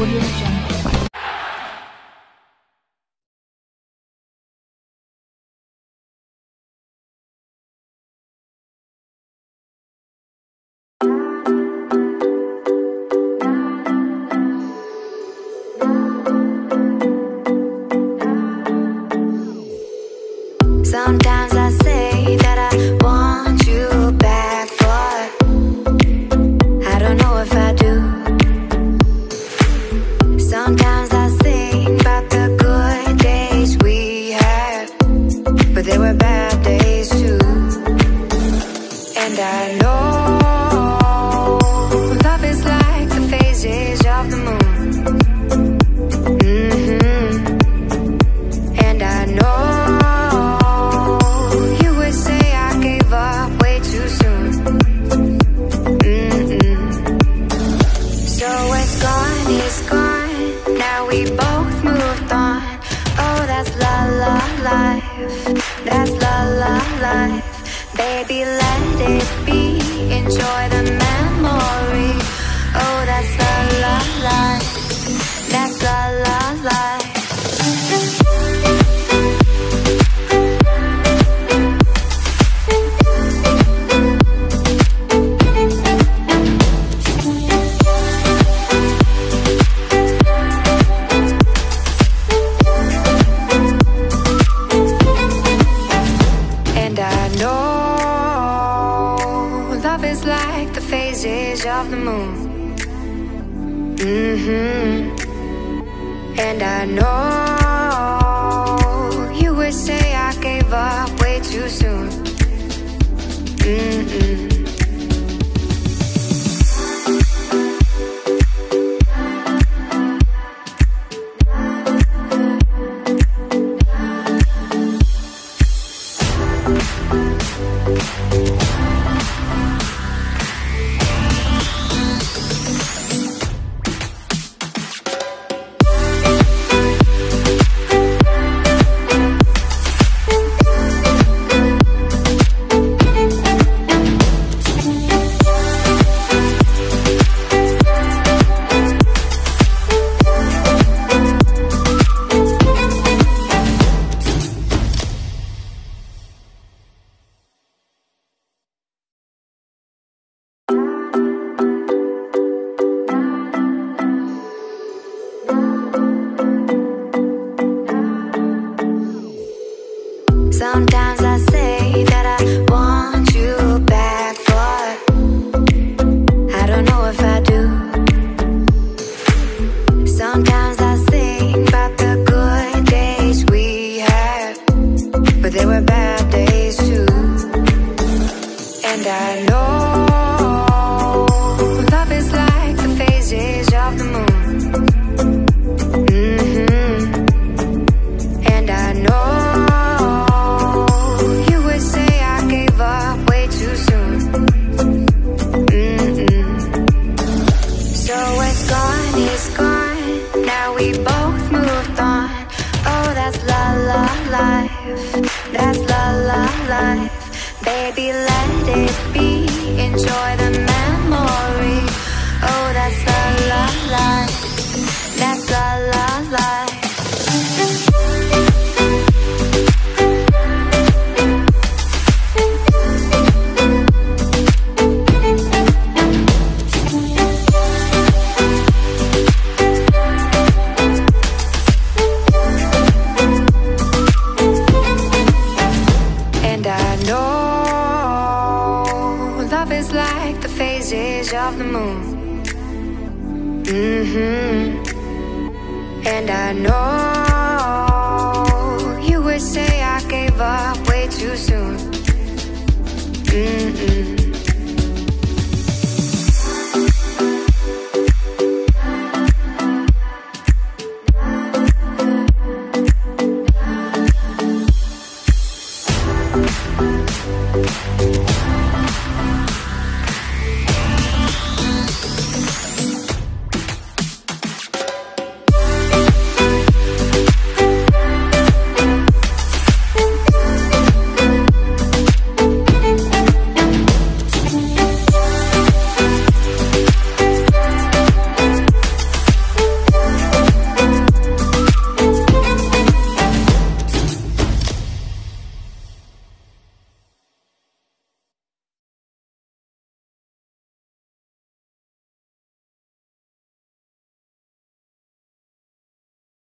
Audio Jungle. Sometimes I say that I want you back, but I don't know if I do. Sometimes I think about the good days we had, but there were bad days too. And I know love is like the phases of the moon. And I know that's la la life. Baby, let it be. Enjoy the memory. Oh, that's la la life. That's la la life. Of the moon. And I know you would say I gave up way too soon. Sometimes I say that I want you back, but I don't know if I do. Sometimes I think about the good days we had, but there were bad days too. And I know love is like the phases of the moon. And I know that's la la life. Baby, let it be. Enjoy the memory. Oh, that's la la life. That's la la life. Of the moon. And I know